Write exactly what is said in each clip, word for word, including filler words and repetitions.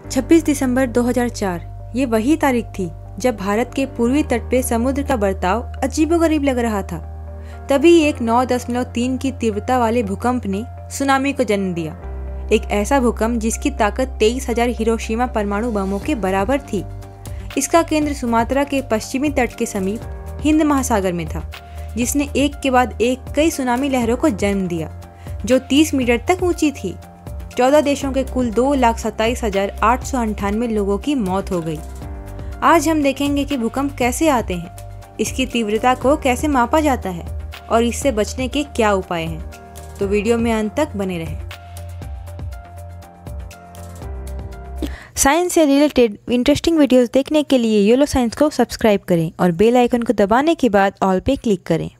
छब्बीस दिसंबर दो हज़ार चार ये वही तारीख थी जब भारत के पूर्वी तट पे समुद्र का बर्ताव अजीबोगरीब लग रहा था। तभी एक नौ दशमलव तीन की तीव्रता वाले भूकंप ने सुनामी को जन्म दिया। एक ऐसा भूकंप जिसकी ताकत तेईस हजार हिरोशिमा परमाणु बमों के बराबर थी। इसका केंद्र सुमात्रा के पश्चिमी तट के समीप हिंद महासागर में था, जिसने एक के बाद एक कई सुनामी लहरों को जन्म दिया जो तीस मीटर तक ऊंची थी। चौदह देशों के कुल दो लाख सत्ताईस हजार आठ सौ अंठानवे लोगों की मौत हो गई। आज हम देखेंगे कि भूकंप कैसे आते हैं, इसकी तीव्रता को कैसे मापा जाता है और इससे बचने के क्या उपाय हैं। तो वीडियो में अंत तक बने रहें। साइंस से रिलेटेड इंटरेस्टिंग वीडियोस देखने के लिए योलो साइंस को सब्सक्राइब करें और बेल आइकन को दबाने के बाद ऑल पे क्लिक करें।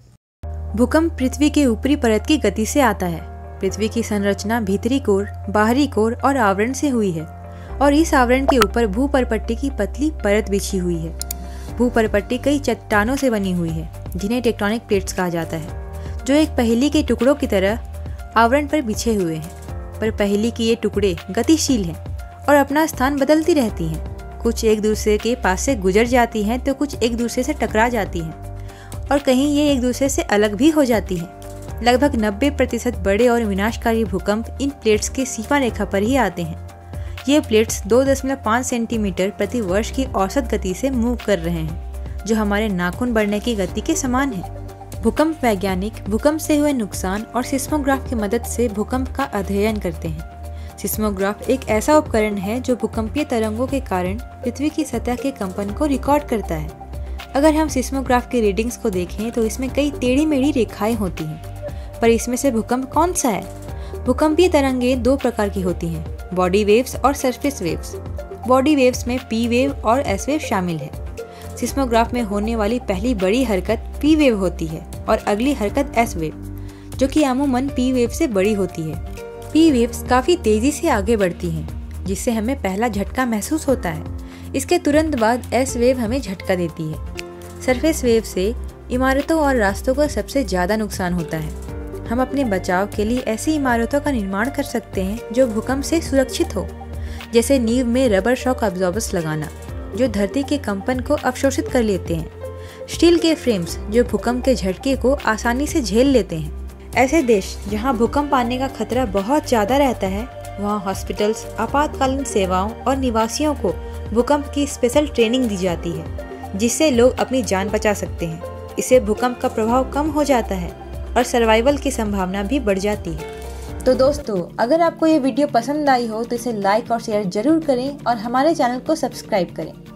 भूकंप पृथ्वी के ऊपरी परत की गति से आता है। पृथ्वी की संरचना भीतरी कोर, बाहरी कोर और आवरण से हुई है और इस आवरण के ऊपर भूपरपट्टी की पतली परत बिछी हुई है। भूपरपट्टी कई चट्टानों से बनी हुई है जिन्हें टेक्टोनिक प्लेट्स कहा जाता है, जो एक पहेली के टुकड़ों की तरह आवरण पर बिछे हुए हैं। पर पहेली के ये टुकड़े गतिशील हैं और अपना स्थान बदलती रहती हैं। कुछ एक दूसरे के पास से गुजर जाती हैं तो कुछ एक दूसरे से टकरा जाती हैं और कहीं ये एक दूसरे से अलग भी हो जाती हैं। लगभग नब्बे प्रतिशत बड़े और विनाशकारी भूकंप इन प्लेट्स के सीमा रेखा पर ही आते हैं। ये प्लेट्स दो दशमलव पाँच सेंटीमीटर प्रति वर्ष की औसत गति से मूव कर रहे हैं, जो हमारे नाखून बढ़ने की गति के समान है। भूकंप वैज्ञानिक भूकंप से हुए नुकसान और सिस्मोग्राफ की मदद से भूकंप का अध्ययन करते हैं। सिस्मोग्राफ एक ऐसा उपकरण है जो भूकंपीय तरंगों के कारण पृथ्वी की सतह के कंपन को रिकॉर्ड करता है। अगर हम सिस्मोग्राफ के रीडिंग्स को देखें तो इसमें कई टेढ़ी मेढ़ी रेखाएं होती हैं, पर इसमें से भूकंप कौन सा है? भूकंपीय तरंगें दो प्रकार की होती हैं, बॉडी वेव्स और सरफेस वेव्स। बॉडी वेव्स में पी वेव और एस वेव शामिल है। सिस्मोग्राफ में होने वाली पहली बड़ी हरकत पी वेव होती है और अगली हरकत एस वेव, जो कि अमूमन पी वेव से बड़ी होती है। पी वेव्स काफ़ी तेज़ी से आगे बढ़ती हैं, जिससे हमें पहला झटका महसूस होता है। इसके तुरंत बाद एस वेव हमें झटका देती है। सरफेस वेव से इमारतों और रास्तों का सबसे ज़्यादा नुकसान होता है। हम अपने बचाव के लिए ऐसी इमारतों का निर्माण कर सकते हैं जो भूकंप से सुरक्षित हो, जैसे नींव में रबर शॉक अब्जॉर्बर्स लगाना, जो धरती के कंपन को अवशोषित कर लेते हैं। स्टील के फ्रेम्स जो भूकंप के झटके को आसानी से झेल लेते हैं। ऐसे देश जहां भूकंप आने का खतरा बहुत ज़्यादा रहता है, वहां हॉस्पिटल्स, आपातकालीन सेवाओं और निवासियों को भूकंप की स्पेशल ट्रेनिंग दी जाती है, जिससे लोग अपनी जान बचा सकते हैं। इससे भूकंप का प्रभाव कम हो जाता है और सर्वाइवल की संभावना भी बढ़ जाती है। तो दोस्तों, अगर आपको ये वीडियो पसंद आई हो तो इसे लाइक और शेयर जरूर करें और हमारे चैनल को सब्सक्राइब करें।